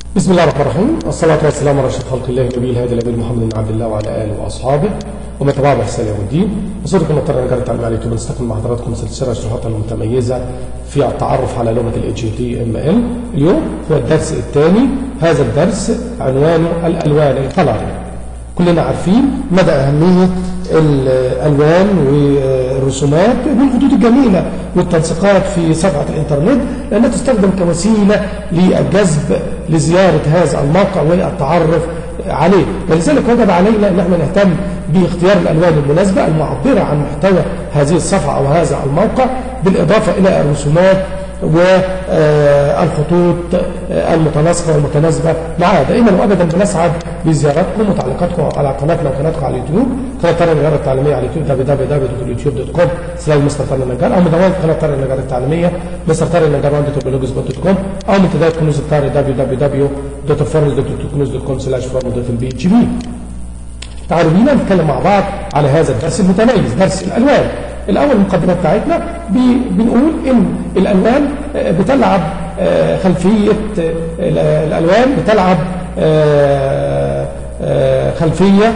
بسم الله الرحمن الرحيم، والصلاة والسلام على أشرف خلق الله النبي الهادي الأمين محمد بن عبد الله وعلى آله وأصحابه ومن تبعه بإحسان يوم الدين. وصدق مضطر نجار التعليم على اليوتيوب نستكمل مع حضراتكم سلسلة شروحاتنا المتميزة في التعرف على لغة ال HTML. اليوم هو الدرس الثاني. هذا الدرس عنوانه الألوان القلارية. كلنا عارفين مدى أهمية الألوان والرسومات والخطوط الجميلة والتنسيقات في صفحة الإنترنت، لأنها تستخدم كوسيلة للجذب لزيارة هذا الموقع والتعرف عليه. ولذلك وجب علينا أن احنا نهتم باختيار الألوان المناسبة المعبرة عن محتوى هذه الصفحة أو هذا الموقع، بالإضافة إلى الرسومات والخطوط المتناسقة والمتناسبة معها. دائما وابدا بنسعد بزيارتكم وتعليقاتكم على قناتنا وقناتكم على اليوتيوب، قناه طارق النجار التعليميه على اليوتيوب www.youtube.com/مستر طارق النجار، او مدونة قناه طارق النجار التعليميه مستر طارق النجار .com، او من تداول كنوز الطارق www.forums.kunuz.com/forums.lbhb. تعالوا بينا نتكلم مع بعض على هذا الدرس المتميز، درس الألوان. الأول المقدمة بتاعتنا بنقول إن الألوان بتلعب خلفية، الألوان بتلعب خلفية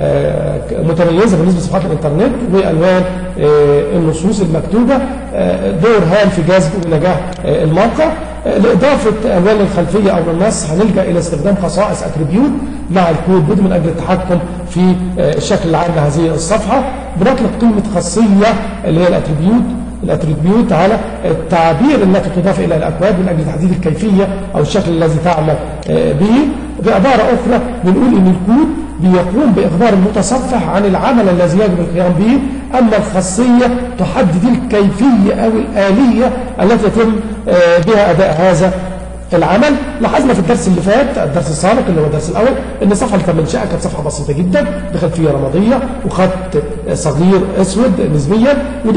متميزة بالنسبة لصفحات الإنترنت، وألوان النصوص المكتوبة دور هام في جذب ونجاح الموقع. لإضافة ألوان الخلفية أو النص هنلجأ إلى استخدام خصائص أتريبيوت مع الكود من أجل التحكم في الشكل العام لهذه الصفحة. بنطلق قيمة خاصية اللي هي الأتريبيوت على التعابير التي تضاف إلى الأكواد من أجل تحديد الكيفية أو الشكل الذي تعمل به. بعبارة أخرى بنقول إن الكود بيقوم بإخبار المتصفح عن العمل الذي يجب القيام به، أما الخاصية تحدد الكيفية أو الآلية التي يتم بها أداء هذا العمل. لاحظنا في الدرس اللي فات، الدرس السابق اللي هو الدرس الأول، إن الصفحة اللي تم إنشائها كانت صفحة بسيطة جدا بخلفية رمادية وخط صغير أسود نسبيا، ودي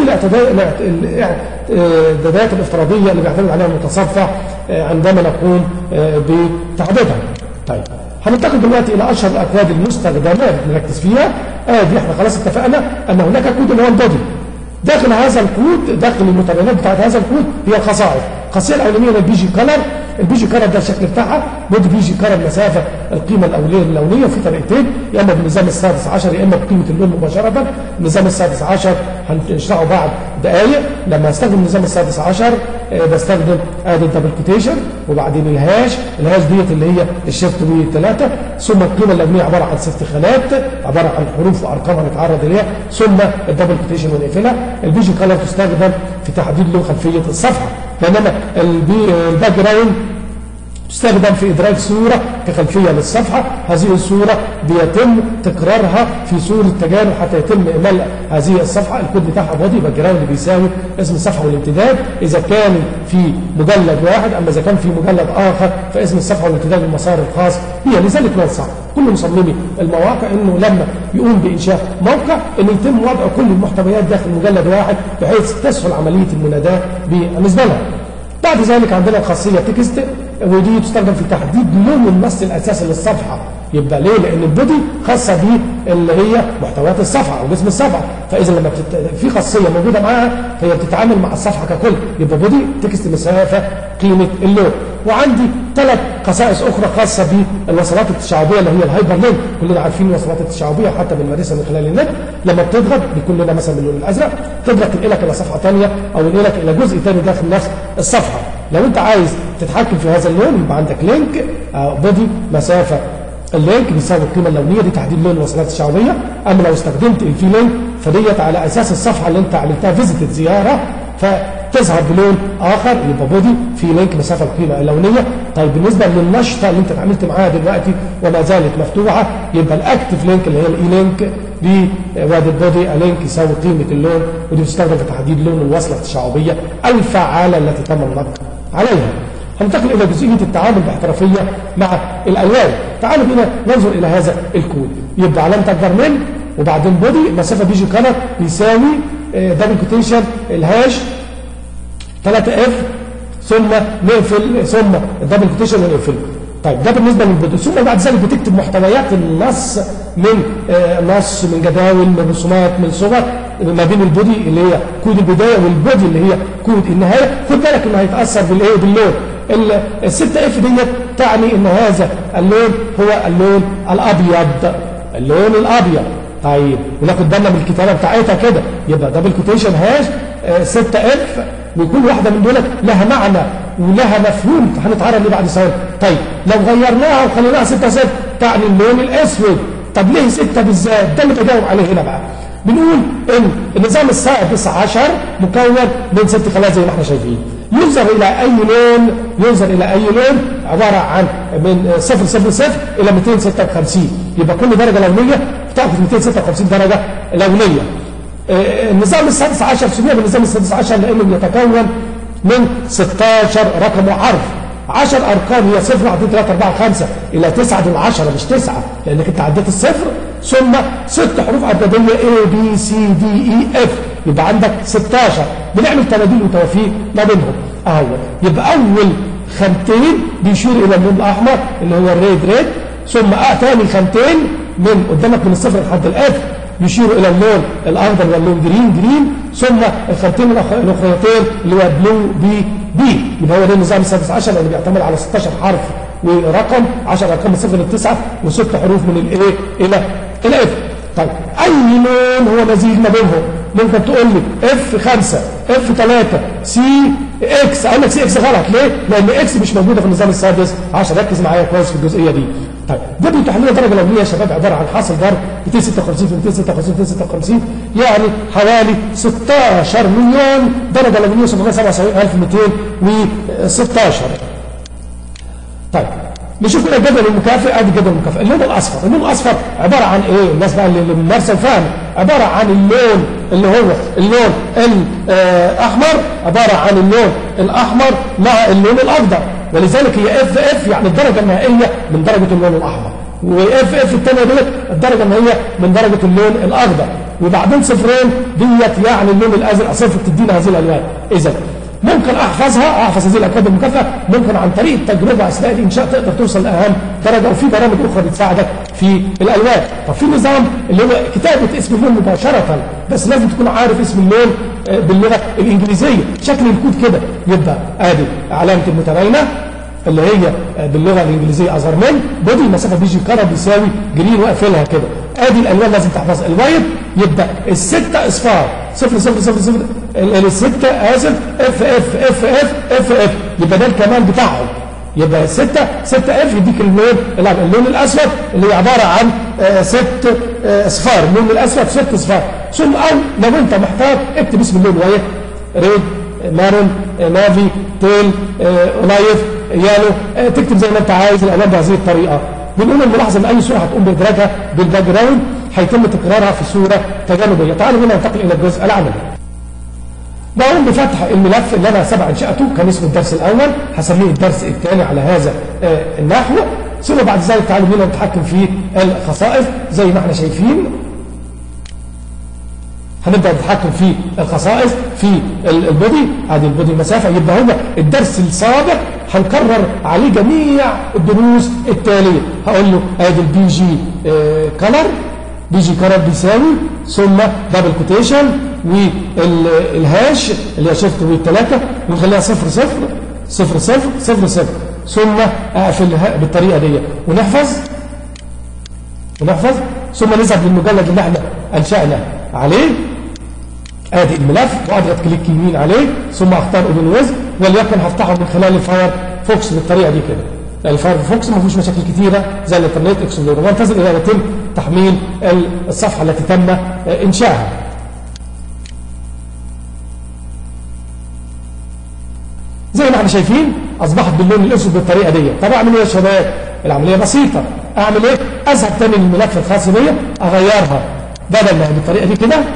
الإعدادات الافتراضية اللي بيعتمد عليها المتصفح عندما نقوم بتعديلها. طيب هننتقل دلوقتي إلى أشهر الأكواد المستخدمة نركز فيها. دي احنا خلاص اتفقنا أن هناك كود اللي هو البودي. داخل هذا الكود، داخل المتبادلات بتاعت هذا الكود هي الخصائص. الخاصيه الاولانيه البي جي كلر. البي جي كلر ده الشكل بتاعها، بودي بي جي كلر مسافه القيمه اللونيه في طريقتين، يا اما بالنظام السادس عشر يا اما بقيمه اللون مباشره. النظام السادس عشر هنشرحه بعد دقائق. لما استخدم النظام السادس عشر بستخدم ادي الدبل كوتيشن وبعدين الهاش ديت اللي هي الشيفت ب3، ثم القيمه اللونيه عباره عن 6 خانات عباره عن حروف وارقام هنتعرض اليها، ثم الدبل كوتيشن ونقفلها. البي جي كلر تستخدم في تحديد لون خلفيه الصفحه، بينما الباك جراوند تستخدم في إدراج صورة كخلفية للصفحة. هذه الصورة بيتم تكرارها في صورة تجارب حتى يتم إملاء هذه الصفحة. الكود بتاعها بودي باك جراوند بيساوي اسم الصفحة والامتداد إذا كان في مجلد واحد، أما إذا كان في مجلد آخر فاسم الصفحة والامتداد المسار الخاص بها. لذلك ننصح كل مصممي المواقع إنه لما يقوم بإنشاء موقع إنه يتم وضع كل المحتويات داخل مجلد واحد بحيث تسهل عملية المناداة بالنسبة لها. بعد ذلك عندنا الخاصية تكست، ودي تستخدم في تحديد لون النص الأساسي للصفحة. يبقى ليه؟ لأن البودي خاصة به اللي هي محتويات الصفحة أو جسم الصفحة، فإذا لما في خاصية موجودة معاها فهي بتتعامل مع الصفحة ككل. يبقى بودي تكست مسافة قيمة اللون. وعندي 3 خصائص أخرى خاصة بالوصلات التشعبية اللي هي الهايبر لينك. كلنا عارفين الوصلات التشعبية حتى بنمارسها من خلال النت. لما بتضغط بيكون لنا مثلا باللون الأزرق، تضغط تنقلك إلى صفحة ثانية أو تنقلك إلى جزء ثاني داخل نفس الصفحة. لو أنت عايز تتحكم في هذا اللون يبقى عندك لينك بودي مسافة اللينك بيساوي القيمه اللونيه، دي تحديد لون الوصلات الشعبيه. اما لو استخدمت الفي لينك فديت على اساس الصفحه اللي انت عملتها فيزيتد زياره فتظهر بلون اخر، يبقى بودي في لينك مسافه القيمه اللونيه. طيب بالنسبه للنشطه اللي انت اتعاملت معاها دلوقتي وما زالت مفتوحه، يبقى الاكتف لينك اللي هي الاي لينك وادي البودي لينك يساوي قيمه اللون، ودي بتستخدم في تحديد لون الوصله الشعبيه او الفعاله التي تم النقر عليها. هننتقل إلى جزئية التعامل باحترافية مع الألوان. تعالوا بينا ننظر إلى هذا الكود. يبقى علامة أكبر من وبعدين بودي مسافة بي جي كلر بيساوي دبل كوتيشن الهاش 3F ثم نقفل ثم الدبل كوتيشن ونقفله. طيب ده بالنسبة للبودي. ثم بعد ذلك بتكتب محتويات النص من نص، من جداول، من رسومات، من صور ما بين البودي اللي هي كود البداية والبودي اللي هي كود النهاية. خد بالك انه هيتأثر باللون. ال6 اف ديت تعني ان هذا اللون هو اللون الابيض، اللون الابيض. طيب وناخد بالنا من الكتابه بتاعتها كده، يبقى دبل كوتيشن هاش 6 اف، وكل واحده من دول لها معنى ولها مفهوم هنتعرض ليه بعد ثواني. طيب لو غيرناها وخليناها 6 صفر تعني اللون الاسود. طب ليه 6 بالذات؟ ده اللي بجاوب عليه هنا بقى. بنقول ان النظام السادس عشر مكون من 6 خلايا زي ما احنا شايفين. ينظر الى اي لون، ينظر الى اي لون عباره عن من 000 الى 256، يبقى كل درجه لونيه بتاخد 256 درجه لونيه. النظام السادس عشر سمي بالنظام السادس عشر لانه يتكون من 16 رقم وحرف، 10 ارقام هي 0 1 2 3 4 5 الى 9 دول 10 مش 9، لانك انت عديت الصفر، ثم 6 حروف عدديه A B C D E F، يبقى عندك 16. بنعمل تبادل وتوافيق ما بينهم اهو. يبقى اول خانتين بيشير الى اللون الاحمر اللي هو الريد ريد، ثم ثاني خانتين من قدامك من الصفر لحد الاف يشيروا الى اللون الاخضر واللون جرين جرين، ثم الخانتين الاخريتين اللي هو بلو بي بي. يبقى هو ده النظام السادس عشر اللي بيعتمد على 16 حرف ورقم، 10 ارقام من 0 ل 9 و6 حروف من الايه الى الاف. طيب اي لون هو مزيج ما بينهم؟ ممكن تقول لي اف 5 اف 3 سي اكس، اقول لك سي اكس غلط. ليه؟ لان اكس مش موجوده في النظام السادس عشر، ركز معايا كويس في الجزئيه دي. طيب ده بيتيح لنا درجه لونيه يا شباب عباره عن حاصل ضرب 256 في 256 256، يعني حوالي 16 مليون درجه لونيه 777216. طيب نشوف كده الجدول المكافئ. ادي الجدول المكافئ. اللون الاصفر، اللون الاصفر عباره عن ايه؟ الناس بقى اللي ممارسه فاهمه، عباره عن اللون اللي هو اللون الاحمر، عباره عن اللون الاحمر مع اللون الاخضر، ولذلك هي اف اف يعني الدرجه النهائيه من درجه اللون الاحمر، واف اف الثانيه ديت الدرجه النهائيه من درجه اللون الاخضر، وبعدين صفرين ديت يعني اللون الازرق صفر تدينا هذه الالوان. اذا ممكن احفظ هذه الاكواد المكافئه، ممكن عن طريق التجربه اثناء الانشاء تقدر توصل لاهم درجه، وفي برامج اخرى بتساعدك في الالوان. طب في نظام اللي هو كتابه اسم اللون مباشره، بس لازم تكون عارف اسم اللون باللغه الانجليزيه، شكل الكود كده. يبقى ادي علامه المتباينه اللي هي باللغه الانجليزيه ازهر من بودي، المسافه بيجي كرب بيساوي جرين واقفلها كده. ادي الالوان لازم تحفظها. الوايت يبقى السته اصفار 0 0 0 0 السته اسف اف اف اف اف اف اف، يبقى ده الكمال بتاعهم. يبقى 6 اف يديك اللون الاسود اللي هي عباره عن 6 اصفار، اللون الاسود 6 اصفار. ثم او لو انت محتاج اكتب اسم اللون وايت، ريد مارون نافي تيل اولايف يالو، تكتب زي ما انت عايز الالوان بهذه الطريقه. بنقول الملاحظه ان اي صوره هتقوم بادراجها بالباك جراوند هيتم تكرارها في صوره تجانبيه. تعالوا هنا ننتقل الى الجزء العملي. بقوم بفتح الملف اللي انا سبق انشاته، كان اسمه الدرس الاول، هسميه الدرس الثاني على هذا النحو. ثم بعد ذلك تعالوا هنا نتحكم في الخصائص زي ما احنا شايفين. هنبدا نتحكم في الخصائص في البودي، ادي البودي المسافه. يبقى هو الدرس السابق هنكرر عليه جميع الدروس التاليه. هقول له ادي البي جي كلر، بي جي كلر بيساوي ثم دبل كوتيشن والهاش اللي هي شيفت والثلاثه ونخليها 0 0 0 0 0 0 ثم اقفلها بالطريقه دي ونحفظ ثم نذهب للمجلد اللي احنا انشانا عليه. ادي الملف واضغط كليك يمين عليه ثم اختار اوبن ويز، وليكن هفتحه من خلال الفاير فوكس بالطريقه دي كده. الفاير فوكس ما فيهوش مشاكل كثيره زي الانترنت اكسبلورر، وانتظر الى يتم تحميل الصفحه التي تم انشائها. زي ما احنا شايفين اصبحت باللون الاسود بالطريقه دي. طب اعمل ايه يا شباب؟ العمليه بسيطه. اعمل ايه؟ اذهب تاني للملف الخاص بيا، اغيرها بدل ما بالطريقه دي كده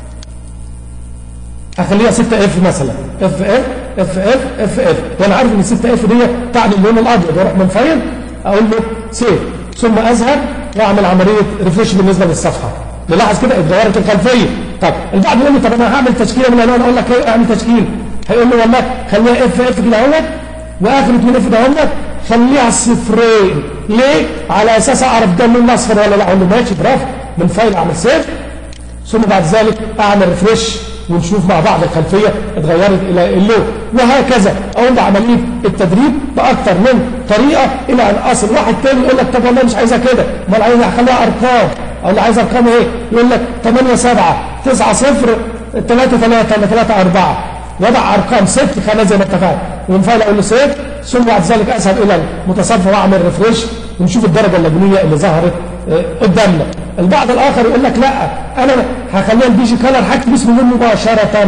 اخليها 6 اف مثلا، اف اف اف اف اف اف، وانا عارف ان 6 اف دي تعني اللون الابيض. واروح من فايل اقول له سيف، ثم اذهب واعمل عمليه ريفريش بالنسبه للصفحه. نلاحظ كده اتغيرت الخلفيه. طب البعض يقول لي طب انا هعمل تشكيله من الالوان، اقول لك ايه اعمل تشكيل؟ هيقول لي والله خليها اف اف كده اهوت، واخر 2 اف ده اهوت خليها صفرين. ليه؟ على اساس اعرف ده اللون الاصفر ولا لا. اقول له ماشي برافو، من فايل اعمل سيف، ثم بعد ذلك اعمل ريفريش ونشوف مع بعض الخلفيه اتغيرت الى اللون، وهكذا اقوم بعمليه التدريب باكثر من طريقه الى ان اصل. واحد تاني يقول لك طب والله مش عايزها كده، امال عايزها اخليها ارقام، اقول له عايز ارقام ايه؟ يقول لك 8 7 9 0 3 3 ولا 3 4، وضع ارقام 6 خانات زي ما اتفقنا، ومن فايل اقول له سيف، ثم بعد ذلك اذهب الى المتصفح واعمل ريفريش ونشوف الدرجه اللبنيه اللي ظهرت قدامنا. البعض الاخر يقول لك لا انا هخليها البي جي كلر هكتب اسم اللون مباشره،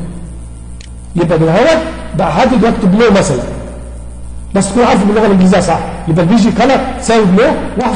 يبقى بالهواء بقى حدد واكتب له مثلا، بس تكون عارف باللغه الانجليزيه صح، يبقى البي جي كلر تساوي له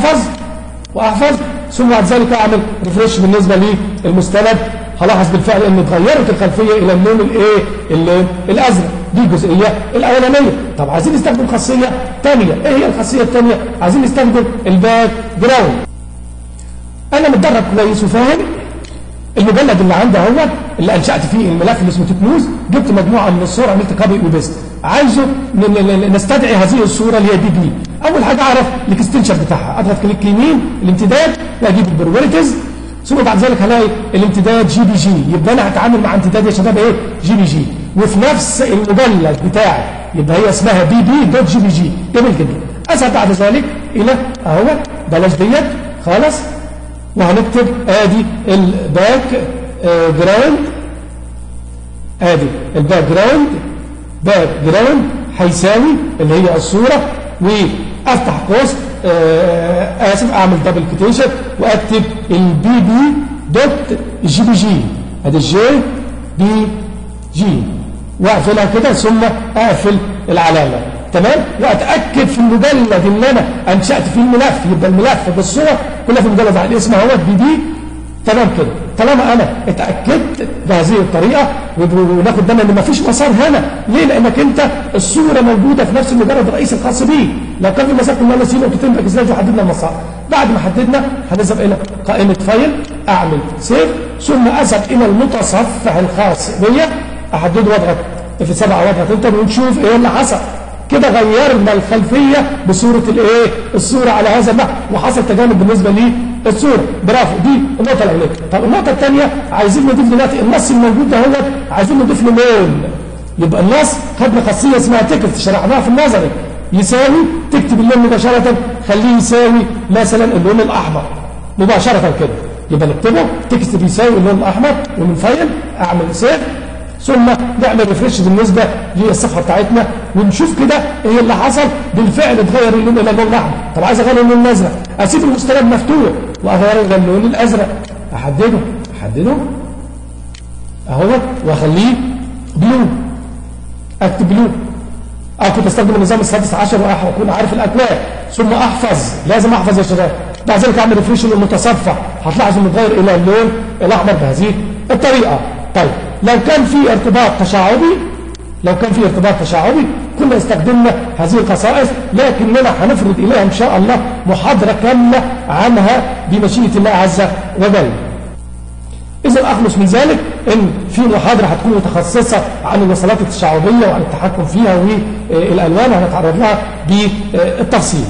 واحفظ ثم بعد ذلك اعمل ريفريش بالنسبه للمستند. هلاحظ بالفعل ان اتغيرت الخلفيه الى اللون اللون الازرق، دي الجزئيه الاولانيه. طب عايزين نستخدم خاصيه ثانيه، ايه هي الخاصيه الثانيه؟ عايزين نستخدم الباك جراوند. انا متدرب كويس وفاهم المجلد اللي عندي اهو اللي انشات فيه الملف اللي اسمه تكنوز، جبت مجموعه من الصور عملت كوبي وبيست، عايزه نستدعي هذه الصوره اللي هي دي دي. اول حاجه اعرف الاكستنشن بتاعها، اضغط كليك يمين الامتداد واجيب البروبرتيز، ثم بعد ذلك هلاقي الامتداد جي بي جي، يبقى انا هتعامل مع امتداد يا شباب ايه؟ جي بي جي، وفي نفس المجلد بتاعي، يبقى هي اسمها بي بي دوت جي بي جي. جميل جدا. اذهب بعد ذلك الى اهو بلاش ديت خالص، وهنكتب ادي الباك جراوند، ادي الباك جراوند هيساوي اللي هي الصوره، وافتح قوس اعمل دبل كوتيشن واكتب البي بي دوت جي بي جي، ادي الجي بي جي، واقفلها كده ثم اقفل العلامه. تمام؟ واتاكد في المجلد اللي انا انشات فيه الملف، يبقى الملف بالصوره كلها في المجلد على الاسم اهوت بي دي. تمام كده. طالما انا اتاكدت بهذه الطريقه، وناخد بالنا ان مفيش مسار هنا، ليه؟ لانك انت الصوره موجوده في نفس المجلد الرئيسي الخاص بيه. لو كان في مسار كنا نسينا نقطتين ركزنا وحددنا المسار. بعد ما حددنا هنذهب الى قائمه فايل، اعمل سيف، ثم اذهب الى المتصفح الخاص بيا، احدده واضغط في 7 واضغط انتر ونشوف ايه اللي حصل. كده غيرنا الخلفيه بصوره الايه؟ الصوره على هذا النحو، وحصل تجانب بالنسبه للصوره. برافو، دي النقطه الاولانيه. طب النقطه الثانيه عايزين نضيف دلوقتي النص الموجود ده هو عايزين نضيف له لون. يبقى النص خدنا خاصيه اسمها تكست شرحناها في النظري، يساوي تكتب اللون مباشره، خليه يساوي مثلا اللون الاحمر مباشره كده، يبقى نكتبه تكست بيساوي اللون الاحمر، ومن فايل اعمل سيف، ثم نعمل ريفريش بالنسبه للصفحه بتاعتنا ونشوف كده ايه اللي حصل. بالفعل اتغير اللون الى اللون الاحمر. طب عايز اغير اللون الازرق، اسيب المستند مفتوح واغير الى اللون الازرق، احدده اهو واخليه بلو، اكتب بلو، او كنت استخدم النظام السادس عشر واكون عارف الاكواد، ثم احفظ، لازم احفظ يا شباب. بعد ذلك اعمل ريفريش للمتصفح، هتلاحظ انه اتغير الى اللون الاحمر بهذه الطريقه. طيب لو كان في ارتباط تشعبي كنا استخدمنا هذه الخصائص، لكننا هنفرد اليها ان شاء الله محاضره كامله عنها بمشيئه الله عز وجل. إذا أخلص من ذلك إن في محاضرة هتكون متخصصة عن الوصلات التشعبية وعن التحكم فيها والألوان، هنتعرض لها بالتفصيل.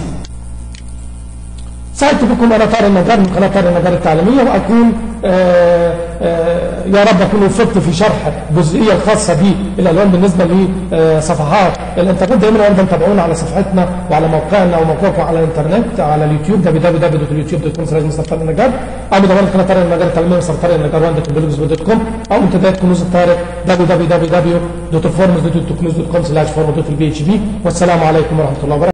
سعدت بكم أنا طارق النجار من قناة طارق النجار التعليمية، وأكون يا رب أكون وفقت في شرح الجزئية الخاصة بالألوان بالنسبة لصفحات الإنترنت. دائما أيضا تابعونا على صفحتنا وعلى موقعنا وموقعكم على الإنترنت على اليوتيوب www.youtube.com/مستر أو مدونة قناة طارق النجار التعليمية مستر طارق النجار .com أو منتديات كنوز الطارق www.forums.toknews.com/forums.php. والسلام عليكم ورحمة الله وبركاته.